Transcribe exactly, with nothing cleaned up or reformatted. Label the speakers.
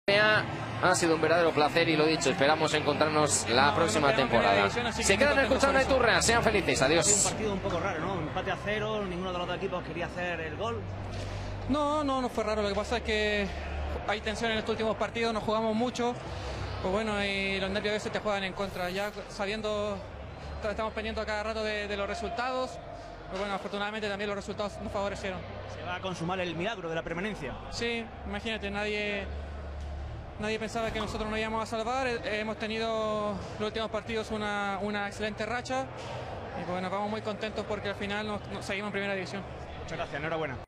Speaker 1: Ha sido un verdadero placer y lo dicho, esperamos encontrarnos la no, próxima temporada. Se quedan escuchando a Iturra, sean felices, adiós.
Speaker 2: Ha sido un partido un poco raro, ¿no? Empate a cero, ninguno de los dos equipos quería hacer el gol.
Speaker 3: No, no, no fue raro, lo que pasa es que hay tensión en estos últimos partidos, nos jugamos mucho, pues bueno, y los nervios a veces te juegan en contra, ya sabiendo, estamos pendientes a cada rato de, de los resultados, pues bueno, afortunadamente también los resultados nos favorecieron.
Speaker 2: Se va a consumar el milagro de la permanencia.
Speaker 3: Sí, imagínate, nadie... Nadie pensaba que nosotros nos íbamos a salvar. Hemos tenido los últimos partidos una, una excelente racha y bueno, vamos muy contentos porque al final nos, nos seguimos en primera división.
Speaker 2: Muchas gracias, enhorabuena.